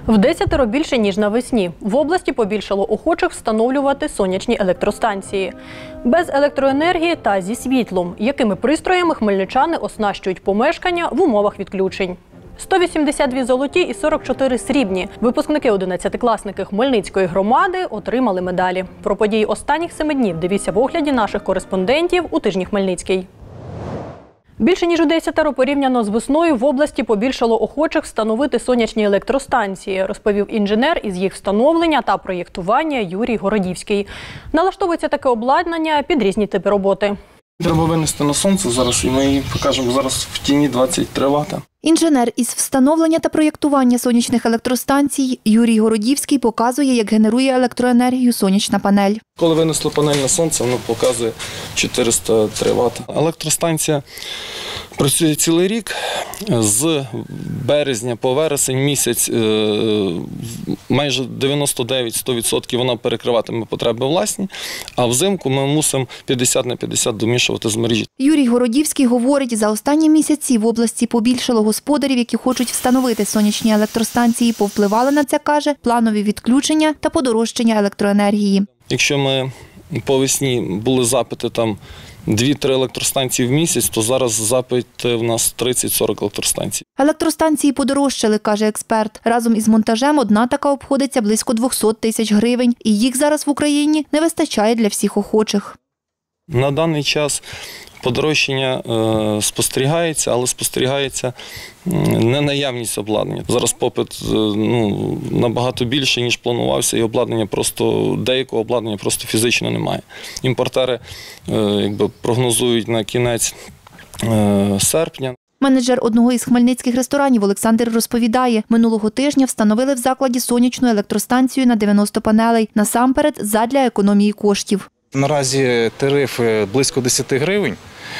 В 10 більше, ніж навесні. В області побільшало охочих встановлювати сонячні електростанції. Без електроенергії та зі світлом. Якими пристроями хмельничани оснащують помешкання в умовах відключень? 182 золоті і 44 срібні. Випускники 11-класники Хмельницької громади отримали медалі. Про події останніх 7 днів дивіться в огляді наших кореспондентів у тижні Хмельницький. Більше ніж у 10 порівняно з весною в області побільшало охочих встановити сонячні електростанції, розповів інженер із їх встановлення та проєктування Юрій Городівський. Налаштовується таке обладнання під різні типи роботи. Треба винести на сонце зараз, і ми її покажемо зараз в тіні 23 Вт. Інженер із встановлення та проєктування сонячних електростанцій Юрій Городівський показує, як генерує електроенергію сонячна панель. Коли винесли панель на сонце, воно показує 403 Вт. Електростанція працює цілий рік. З березня по вересень місяць майже 99-100% вона перекриватиме потреби власні, а взимку ми мусимо 50 на 50 домішувати з мережі. Юрій Городівський говорить, за останні місяці в області побільшало господарів, які хочуть встановити сонячні електростанції. Повпливали на це, каже, планові відключення та подорожчання електроенергії. Якщо ми по весні були запити там 2-3 електростанції в місяць, то зараз запити в нас 30-40 електростанцій. Електростанції подорожчали, каже експерт. Разом із монтажем одна така обходиться близько 200 тисяч гривень. І їх зараз в Україні не вистачає для всіх охочих. На даний час подорожчання спостерігається, але спостерігається не наявність обладнання. Зараз попит набагато більше, ніж планувався, і деякого обладнання просто фізично немає. Імпортери прогнозують на кінець серпня. Менеджер одного із хмельницьких ресторанів Олександр розповідає, минулого тижня встановили в закладі сонячну електростанцію на 90 панелей, насамперед задля економії коштів. Наразі тариф близько 10 гривень.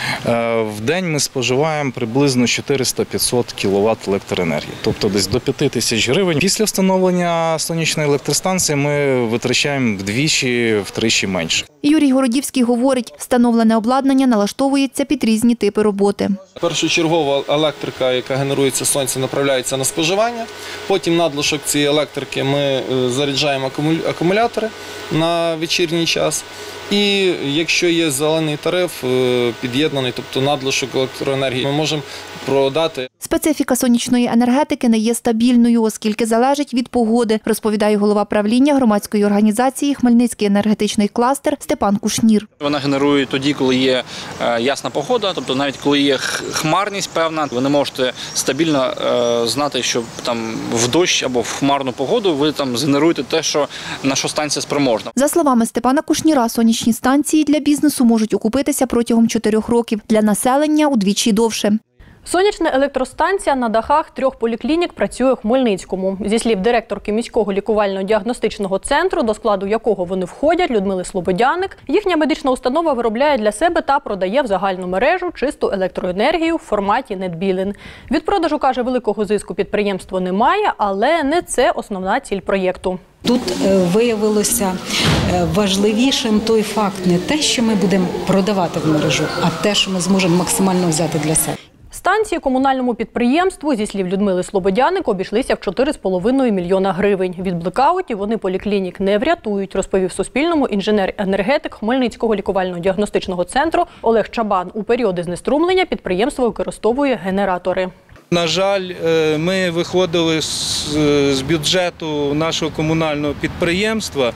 В день ми споживаємо приблизно 400-500 кВт електроенергії, тобто десь до 5 тисяч гривень. Після встановлення сонячної електростанції ми витрачаємо вдвічі-втричі менше. Юрій Городівський говорить, встановлене обладнання налаштовується під різні типи роботи. Першочергова електрика, яка генерується сонцем, направляється на споживання. Потім надлишок цієї електрики ми заряджаємо акумулятори на вечірній час. І якщо є зелений тариф під'єднаний, тобто надлишок електроенергії, ми можемо продати. Специфіка сонячної енергетики не є стабільною, оскільки залежить від погоди, розповідає голова правління громадської організації «Хмельницький енергетичний кластер» Степан Кушнір. Вона генерує тоді, коли є ясна погода, тобто навіть коли є хмарність певна, ви не можете стабільно знати, що там в дощ або в хмарну погоду ви там згенеруєте те, на що станція спроможна. За словами Степана Кушніра, сонячні станції для бізнесу можуть окупитися протягом 4 років, для населення – удвічі довше. Сонячна електростанція на дахах 3 поліклінік працює у Хмельницькому. Зі слів директорки міського лікувально-діагностичного центру, до складу якого вони входять, Людмили Слободяник, їхня медична установа виробляє для себе та продає в загальну мережу чисту електроенергію в форматі нетбілінг. Від продажу, каже, великого зиску підприємство не має, але не це основна ціль проєкту. Тут виявилося важливішим той факт, не те, що ми будемо продавати в мережу, а те, що ми зможемо максимально взяти для себе. Станції комунальному підприємству, зі слів Людмили Слободяник, обійшлися в 4,5 мільйона гривень. Від блекаутів вони поліклінік не врятують, розповів Суспільному інженер-енергетик Хмельницького лікувально-діагностичного центру Олег Чабан. У періоди знеструмлення підприємство використовує генератори. На жаль, ми виходили з бюджету нашого комунального підприємства,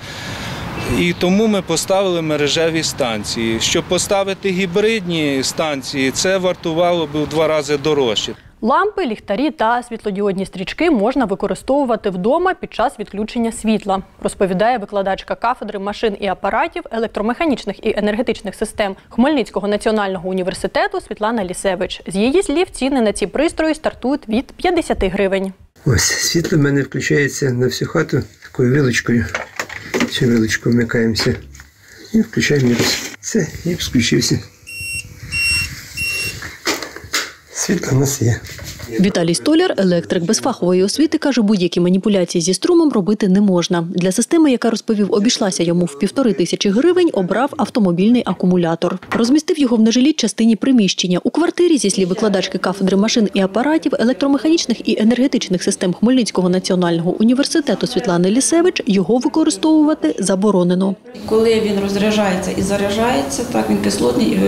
і тому ми поставили мережеві станції. Щоб поставити гібридні станції, це вартувало б в 2 рази дорожче. Лампи, ліхтарі та світлодіодні стрічки можна використовувати вдома під час відключення світла, розповідає викладачка кафедри машин і апаратів, електромеханічних і енергетичних систем Хмельницького національного університету Світлана Лісевич. З її слів, ціни на ці пристрої стартують від 50 гривень. Ось, світло в мене включається на всю хату такою вилочкою. Цю вилочку вмикаємося і включаємо мікс. Все, мікс включився. Світло у нас є. Віталій Столяр, електрик без фахової освіти, каже, будь-які маніпуляції зі струмом робити не можна. Для системи, яка, розповів, обійшлася йому в 1500 гривень, обрав автомобільний акумулятор. Розмістив його в нежилій частині приміщення. У квартирі, зі слів викладачки кафедри машин і апаратів, електромеханічних і енергетичних систем Хмельницького національного університету Світлани Лісевич, його використовувати заборонено. Коли він розряджається і заряджається, так він кислотний,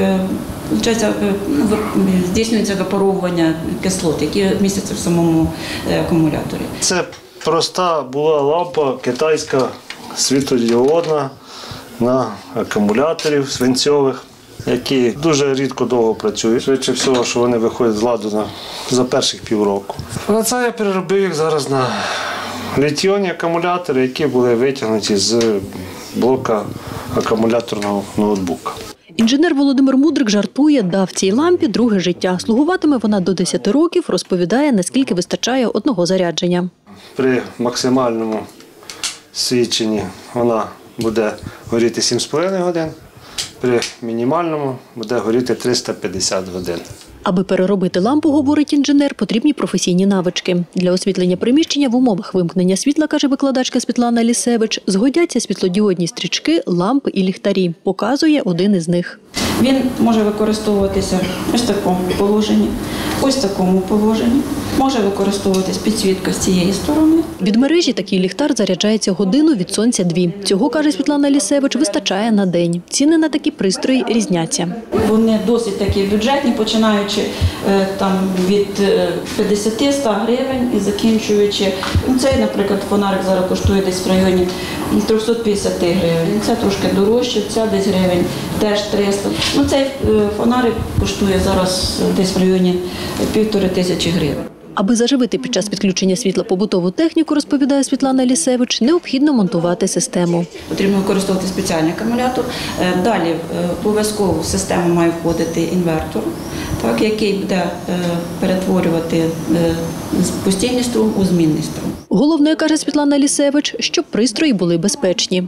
здійснюється випаровування кислот, які містяться в самому акумуляторі. Це проста була лампа китайська, світлодіодна, на акумуляторів свинцьових, які дуже рідко довго працюють. Швидше всього, що вони виходять з ладу за перших півроку. А це я переробив їх зараз на літіонні акумулятори, які були витягнуті з блока акумуляторного ноутбука. Інженер Володимир Мудрик жартує, дав цій лампі друге життя. Слугуватиме вона до 10 років, розповідає, наскільки вистачає одного зарядження. При максимальному свідченні вона буде горіти 7,5 годин, при мінімальному буде горіти 350 годин. Аби переробити лампу, говорить інженер, потрібні професійні навички. Для освітлення приміщення в умовах вимкнення світла, каже викладачка Світлана Лісевич, згодяться світлодіодні стрічки, лампи і ліхтарі. Показує один із них. Він може використовуватися ось в такому положенні, ось в такому положенні. Може використовуватись підсвітка з цієї сторони. Від мережі такий ліхтар заряджається годину, від сонця 2. Цього, каже Світлана Лісевич, вистачає на день. Ціни на такі пристрої різняться. Вони досить такі бюджетні, починаючи від 50-100 гривень і закінчуючи. Цей, наприклад, фонарик зараз коштує десь в районі 350 гривень. Це трошки дорожче, ця десь гривень теж 300. Цей фонарик коштує зараз десь в районі 1500 гривень. Аби заживити під час підключення світла побутову техніку, розповідає Світлана Лісевич, необхідно монтувати систему. Потрібно використовувати спеціальний акумулятор. Далі обов'язково в систему має входити інвертор, який буде перетворювати постійний струм у змінний струм. Головне, каже Світлана Лісевич, щоб пристрої були безпечні.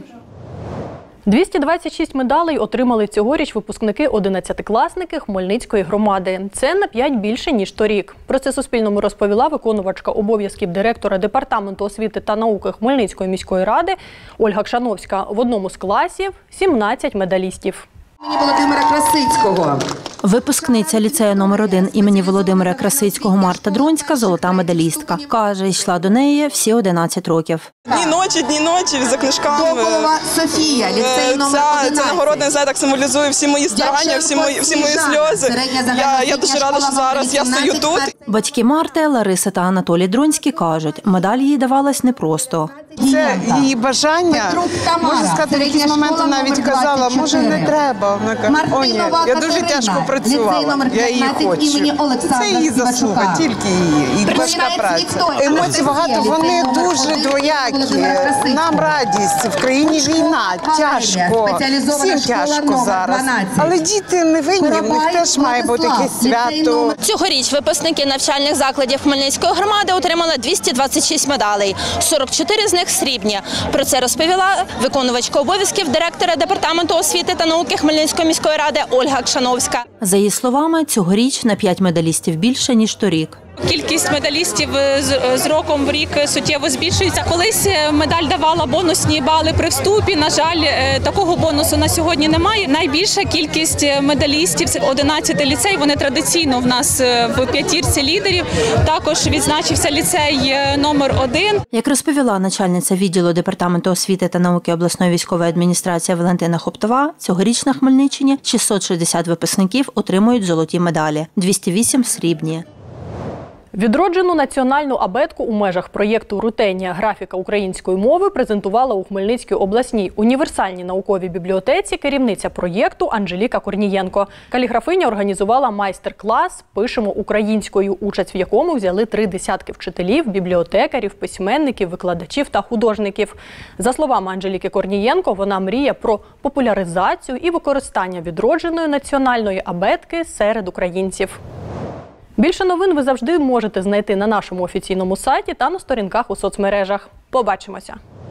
226 медалей отримали цьогоріч випускники 11-класники Хмельницької громади. Це на 5 більше, ніж торік. Про це Суспільному розповіла виконувачка обов'язків директора Департаменту освіти та науки Хмельницької міської ради Ольга Кшановська. В одному з класів 17 медалістів. Володимира Красицького. Випускниця ліцею номер 1 імені Володимира Красицького Марта Дронська – золота медалістка. Каже, йшла до неї всі 11 років. Дні ночі за книжками. Дополова Софія, ліцей номер 11. Ця нагородна, так символізує всі мої старання, всі мої сльози. Я дуже рада, що зараз я стою тут. Батьки Марти, Лариса та Анатолій Дронські кажуть, медаль їй давалась непросто. Це її бажання. Можу сказати, в якісь моменти навіть казала, може не треба. Я дуже тяжко працювала, я її хочу. Це її заслуга, тільки її. І важка праця. Емоцій багато, вони дуже двоякі. Нам радість, в країні війна, тяжко. Всім тяжко зараз. Але діти не винні, в них теж має бути якесь свято. Цьогоріч випускники навчальних закладів Хмельницької громади отримали 226 медалей. 44 з них срібні. Про це розповіла виконувачка обов'язків директора Департаменту освіти та науки Хмельницької міської ради Ольга Кшановська. За її словами, цьогоріч на 5 медалістів більше, ніж торік. Кількість медалістів з роком в рік суттєво збільшується. Колись медаль давала бонусні бали при вступі. На жаль, такого бонусу на сьогодні немає. Найбільша кількість медалістів – 11 ліцей. Вони традиційно в нас в п'ятірці лідерів. Також відзначився ліцей номер 1. Як розповіла начальниця відділу Департаменту освіти та науки обласної військової адміністрації Валентина Хоптова, цьогоріч на Хмельниччині 660 випускників отримують золоті медалі, 208 – срібні. Відроджену національну абетку у межах проєкту «Рутенія. Графіка української мови» презентувала у Хмельницькій обласній універсальній науковій бібліотеці керівниця проєкту Анжеліка Корнієнко. Каліграфиня організувала майстер-клас «Пишемо українською», участь в якому взяли 30 вчителів, бібліотекарів, письменників, викладачів та художників. За словами Анжеліки Корнієнко, вона мріє про популяризацію і використання відродженої національної абетки серед українців. Більше новин ви завжди можете знайти на нашому офіційному сайті та на сторінках у соцмережах. Побачимося!